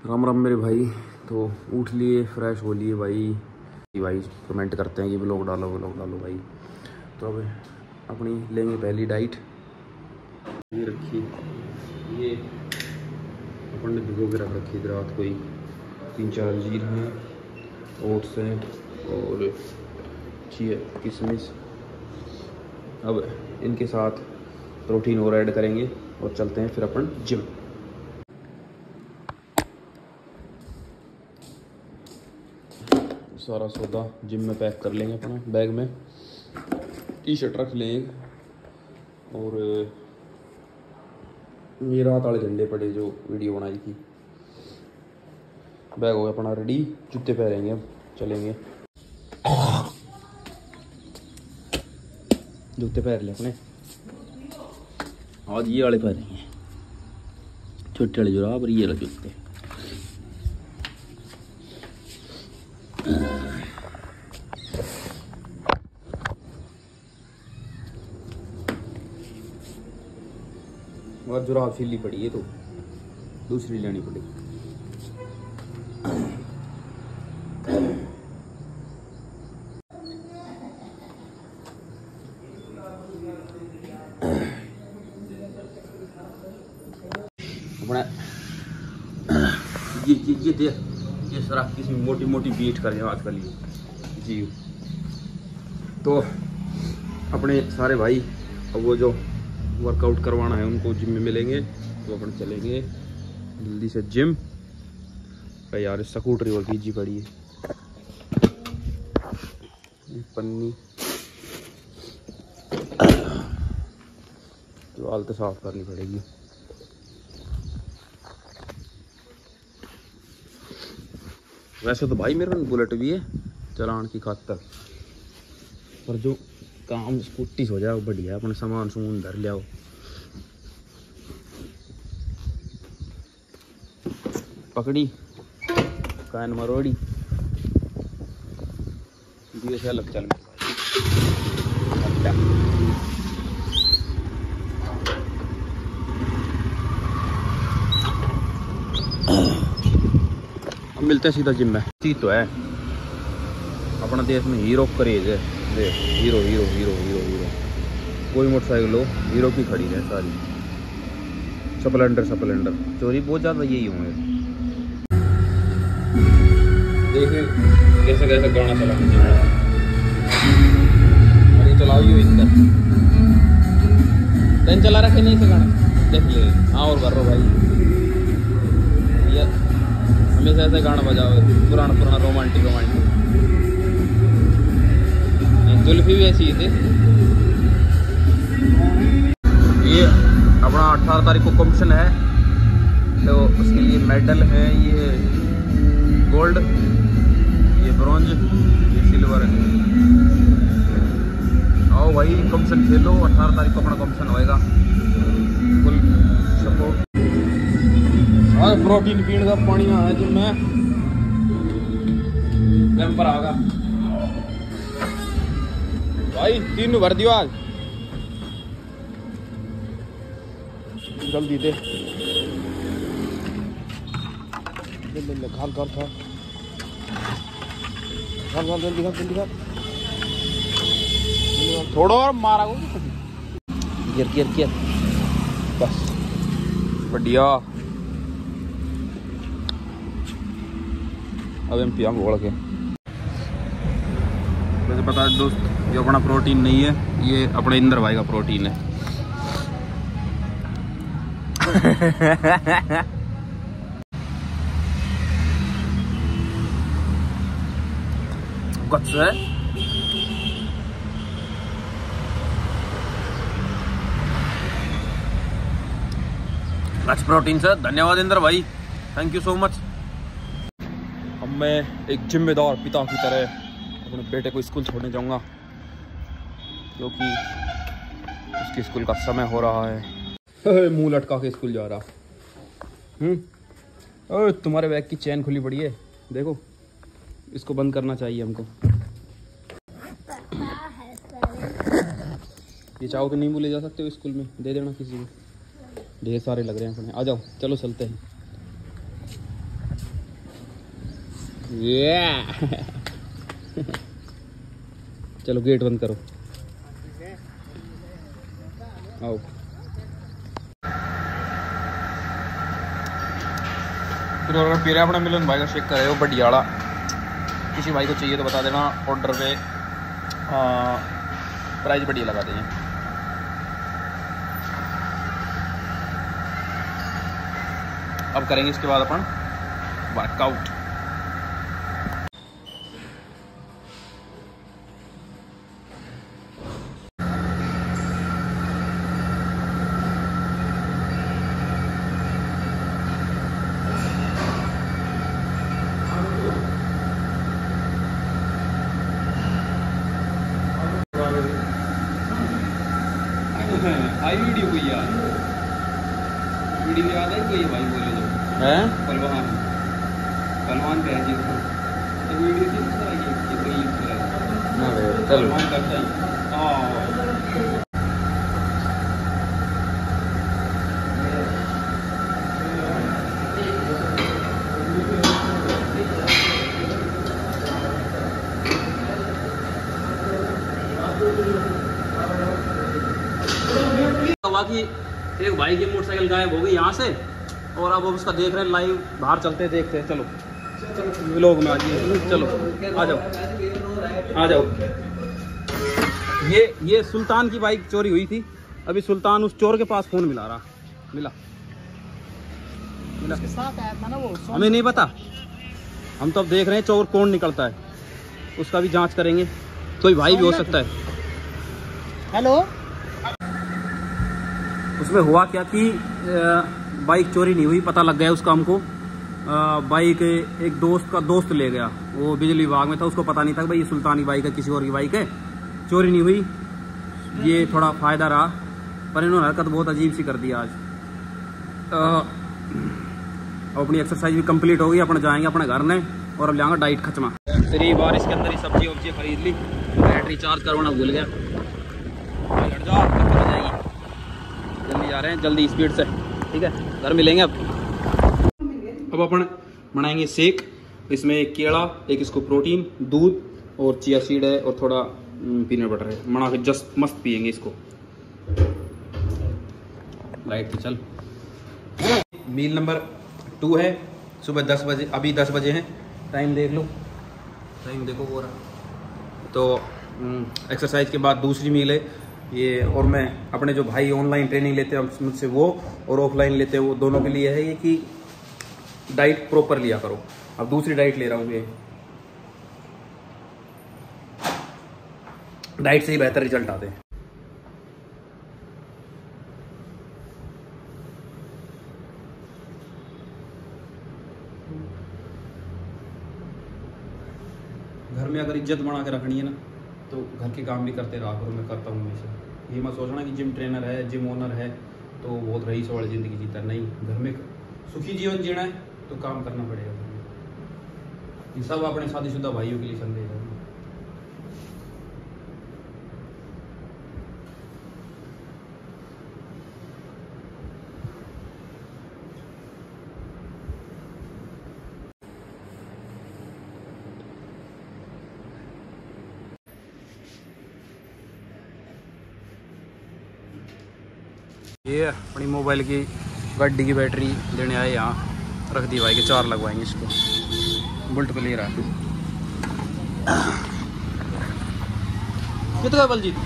राम राम मेरे भाई। तो उठ लिए, फ्रेश हो लिए भाई। कमेंट करते हैं कि व्लॉग डालो भाई। तो अब अपनी लेंगे पहली डाइट। ये रखी, ये अपन ने भिगो के रख रखी थी रात को ही। 3-4 अंजीर हैं, ओट्स हैं और किशमिश। अब इनके साथ प्रोटीन और ऐड करेंगे और चलते हैं फिर अपन जिम। सारा सौदा जिम में पैक कर लेंगे अपना बैग में। टी-शर्ट रख लेंगे और ये रात वाले झंडे पड़े जो वीडियो बनाई थी। बैग हो गया अपना रेडी, जूते पहनेंगे, अब चलेंगे। जूते पहन ले अपने, आज ये वाले पहनेंगे, छोटे वाले जुराब और ये वाले जूते। और जुराब सिली पड़ी है तो दूसरी लेनी पड़ेगी। अपना ये सारा किसी मोटी मोटी बीट कर आजकल ये जी। तो अपने सारे भाई अब वो जो वर्कआउट करवाना है उनको जिम में मिलेंगे, तो अपन चलेंगे जल्दी से जिम। यार स्कूटरी और भीजी पड़ी है, पन्नी तो हालत साफ करनी पड़ेगी। वैसे तो भाई मेरे बुलेट भी है चलान की खातर, पर जो काम स्कूटी हो जाए वो बढ़िया। अपने सामान सुमून धर लिया, पकड़ी कान मरोड़ी दिए से अलग चल। अब मिलते हैं सीधा जिम में। चीज तो है अपना देश में हीरो क्रेज है। Hero hero hero hero hero कोई मोटरसाइकिल हो हीरो की खड़ी है सारी। स्प्लेंडर चोरी बहुत ज़्यादा यही होंगे। देखिए कैसे कैसे गाना चला, अरे चलाओ ये इधर टेन चला रखे नहीं से गाना देख ले। हाँ और कर रो भाई, ये हमेशा ऐसे गाना बजाओ पुराना रोमांटिक। जुल्फी भी ऐसी थी। ये अपना 18 तारीख को कॉम्पिटिशन है, तो उसके लिए मेडल है। ये गोल्ड, ये ब्रॉन्ज, ये सिल्वर है। आओ भाई कॉम्पिटिशन खेलो। 18 तारीख को अपना कॉम्पिटिशन होएगा, फुल सपोर्ट। और प्रोटीन पीने का पानी है जिम में पर आगा भाई। 3 भर दियो आज जल्दी दे खाल जल्दी थोड़ा और मारा गिर बस बढ़िया। अब हम पिया घोड़ के। वैसे पता है दोस्त, ये अपना प्रोटीन नहीं है, ये अपने इंदर भाई का प्रोटीन है। गट्स है। गट्स प्रोटीन से धन्यवाद इंदर भाई, थैंक यू सो मच। अब मैं एक जिम्मेदार पिता की तरह अपने बेटे को स्कूल छोड़ने जाऊंगा, क्योंकि उसके स्कूल का समय हो रहा है। मुंह लटका के स्कूल जा रहा। तुम्हारे बैग की चेन खुली पड़ी है, देखो इसको बंद करना चाहिए हमको। ये चाहो तो नींबू ले जा सकते हो स्कूल में, दे देना किसी को। ढेर सारे लग रहे हैं अपने। आ जाओ चलो चलते हैं। ये चलो गेट बंद करो, आओ। फिर अगर पी रहे अपने मिलन भाई का शेक करे हो बढ़िया वाला, किसी भाई को चाहिए तो बता देना, ऑर्डर पे प्राइस बढ़िया लगा देंगे। अब करेंगे इसके बाद अपन वर्कआउट। आई वीडियो कोई यार, वीडियो याद है कोई भाई बोले जो है पलवान पे है जी, तो वीडियो थी ना ये कोई ना चल पलवान करता है। बाकी एक भाई की मोटरसाइकिल गायब हो गई यहाँ से, और अब उसका देख रहे हैं लाइव, बाहर चलते देखते हैं। चलो लोग में आ जाइए, चलो आ जाओ आ जाओ। ये सुल्तान की बाइक चोरी हुई थी, अभी सुल्तान उस चोर के पास फोन मिला मिला हमें नहीं पता, हम तो अब देख रहे हैं चोर कौन निकलता है, उसका भी जांच करेंगे, कोई भाई भी हो सकता है। हेलो, उसमें हुआ क्या कि बाइक चोरी नहीं हुई, पता लग गया उसका हमको। बाइक एक दोस्त का दोस्त ले गया, वो बिजली विभाग में था, उसको पता नहीं था भाई ये सुल्तान की बाइक है, किसी और की बाइक है। चोरी नहीं हुई, ये थोड़ा फ़ायदा रहा, पर इन्होंने हरकत बहुत अजीब सी कर दी आज। अपनी एक्सरसाइज भी कंप्लीट हो गई, अपन जाएंगे अपने घर में, और अब जाएंगे डाइट खचमा। तेरी बारिश के अंदर ही सब्जी वब्जी खरीद ली, बैटरी चार्ज करवाना भूल गया, हट जाओ जाएगी। जल्दी जा रहे हैं, जल्दी स्पीड से, ठीक है, घर मिलेंगे। अब अपन बनाएंगे शेक, इसमें एक केला, एक इसको प्रोटीन, दूध और चिया सीड है, और थोड़ा पीनट बटर है, बना के जस्ट मस्त पियेंगे इसको। लाइट पे चल। मील नंबर 2 है, सुबह 10 बजे, अभी 10 बजे हैं, टाइम देख लो, टाइम देखो वो रहा। तो एक्सरसाइज के बाद दूसरी मील है ये, और मैं अपने जो भाई ऑनलाइन ट्रेनिंग लेते हैं मुझसे वो, और ऑफलाइन लेते हैं वो, दोनों के लिए है ये कि डाइट प्रॉपर लिया करो। अब दूसरी डाइट ले रहा हूँ, ये डाइट से ही बेहतर रिजल्ट आते हैं। घर में अगर इज्जत बना के रखनी है ना, तो घर के काम भी करते रहा करो, मैं करता हूँ हमेशा। ये मत सोचना कि जिम ट्रेनर है, जिम ओनर है तो बहुत रईस वाली ज़िंदगी जीता, नहीं। घर में सुखी जीवन जीना है तो काम करना पड़ेगा। ये सब अपने शादीशुदा भाइयों के लिए संदेश है। ये अपनी मोबाइल की गाड़ी की बैटरी लेने आए, यहाँ रख दी भाई के, 4 लगवाएंगे इसको। बुलेट पे ले रहा है कितना बलजीत,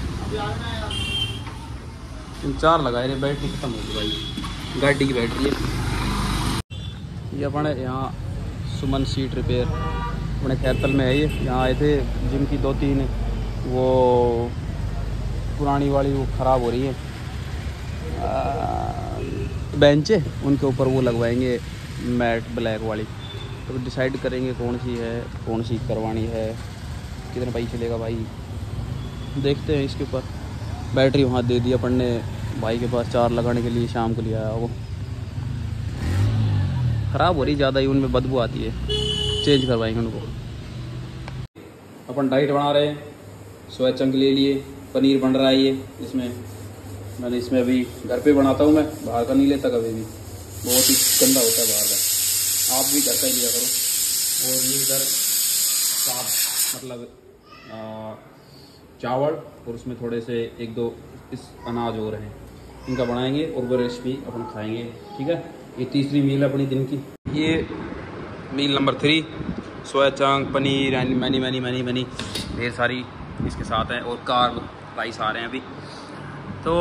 4 लगाए रे, बैटरी खत्म हो गई भाई, गाड़ी की बैटरी है। ये अपने यहाँ सुमन सीट रिपेयर अपने खैरतल में है, ये यहाँ आए थे, जिम की 2-3 वो पुरानी वाली वो ख़राब हो रही है बेंच है, उनके ऊपर वो लगवाएंगे मैट ब्लैक वाली। तो डिसाइड करेंगे कौन सी है, कौन सी करवानी है, कितने पैसे लेगा भाई, देखते हैं। इसके ऊपर बैटरी वहाँ दे दी अपन ने भाई के पास, 4 लगाने के लिए शाम को लिया आया, वो ख़राब हो रही ज़्यादा ही, उनमें बदबू आती है, चेंज करवाएंगे उनको। अपन डाइट बना रहे हैं, सोया चंक ले लिए, पनीर बन रहा है ये, इसमें मैंने इसमें अभी घर पे बनाता हूँ मैं, बाहर का नहीं लेता कभी भी, बहुत ही गंदा होता है बाहर का, आप भी घर का ही लिया करो। और ये इधर साग मतलब चावल और उसमें थोड़े से 1-2 इस अनाज और हैं, इनका बनाएंगे और वो रेसिपी अपन खाएंगे। ठीक है, ये तीसरी मील अपनी दिन की। ये meal number 3, soya chunk, paneer, मनी ढेर सारी इसके साथ हैं और कार्ब राइस आ रहे हैं अभी। तो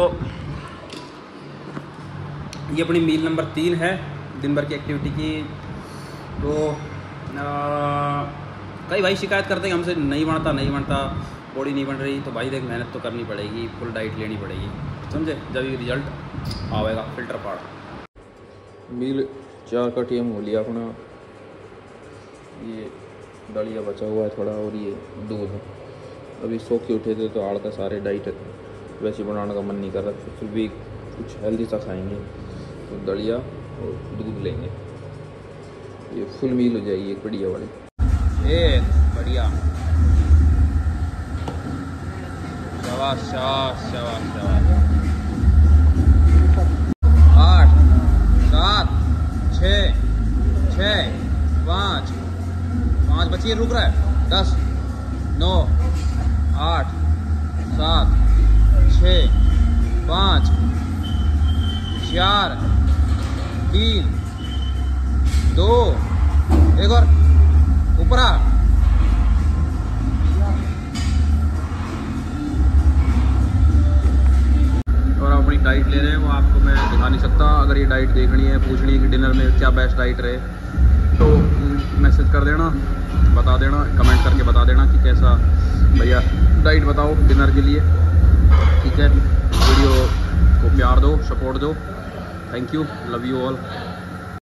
ये अपनी मील नंबर 3 है दिन भर की एक्टिविटी की। तो कई भाई शिकायत करते हैं हमसे नहीं बनता, बॉडी नहीं बन रही। तो भाई देख, मेहनत तो करनी पड़ेगी, फुल डाइट लेनी पड़ेगी, समझे, जब ये रिजल्ट आएगा फिल्टर पार। मील 4 का टीम हो लिया अपना। ये दलिया बचा हुआ है थोड़ा और ये दूध है। अभी सो के उठे थे तो आड़ का सारे डाइट वैसे बनाने का मन नहीं कर रहा, फिर भी कुछ हेल्दी सा खाएंगे तो दलिया और दूध लेंगे। ये फुल मील हो जाएगी एक बढ़िया वाली। बढ़िया, शाबाश शाबाश शाबाश शाबाश। 8 7 6 5 बचिए, रुक रहा है। 10 9 8 7 6 5 4 3 2 एक और ऊपर आ। और अपनी डाइट ले रहे हैं, वो आपको मैं दिखा नहीं सकता। अगर ये डाइट देखनी है, पूछनी है कि डिनर में क्या बेस्ट डाइट रहे, तो मैसेज कर देना, बता देना, कमेंट करके बता देना कि कैसा भैया डाइट बताओ डिनर के लिए। ठीक है, वीडियो को प्यार दो, सपोर्ट दो। Thank you, love you all.